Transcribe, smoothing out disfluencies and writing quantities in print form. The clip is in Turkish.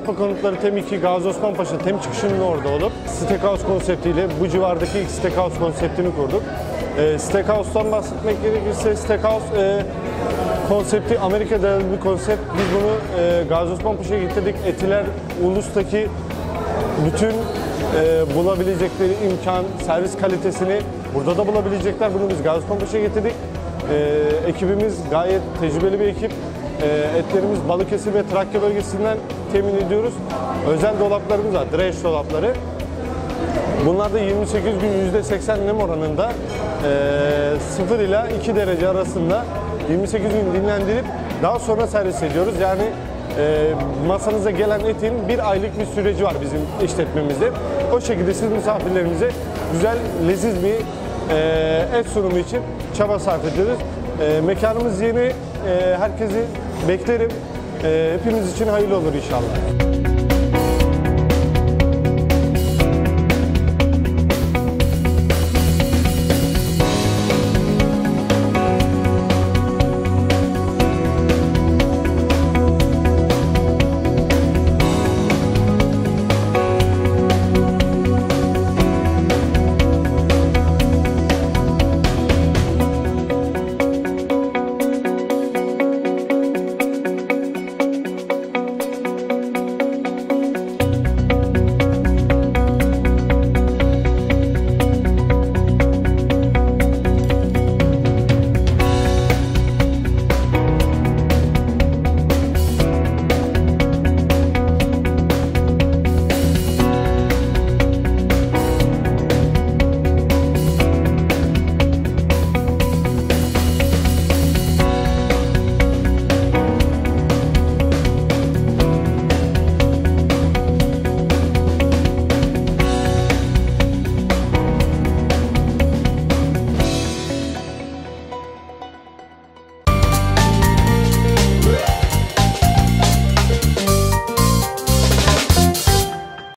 Avrupa konutları TEM 2 Gazi Osman Paşa TEM çıkışının orada olup Steakhouse konseptiyle bu civardaki ilk Steakhouse konseptini kurduk. Steakhouse'dan bahsetmek gerekirse Steakhouse konsepti Amerika dayalı bir konsept. Biz bunu Gazi Osman Paşa'ya getirdik. Etiler Ulus'taki bütün bulabilecekleri imkan, servis kalitesini burada da bulabilecekler. Bunu biz Gazi Osman Paşa'ya getirdik. Ekibimiz gayet tecrübeli bir ekip. Etlerimiz Balıkesir ve Trakya bölgesinden temin ediyoruz. Özel dolaplarımız var, dry dolapları. Bunlar da 28 gün %80 nem oranında 0 ila 2 derece arasında 28 gün dinlendirip daha sonra servis ediyoruz. Yani masanıza gelen etin bir aylık bir süreci var bizim işletmemizde. O şekilde siz misafirlerimize güzel, leziz bir et sunumu için çaba sarf ediyoruz. Mekanımız yeni, herkesi beklerim. Hepimiz için hayırlı olur inşallah.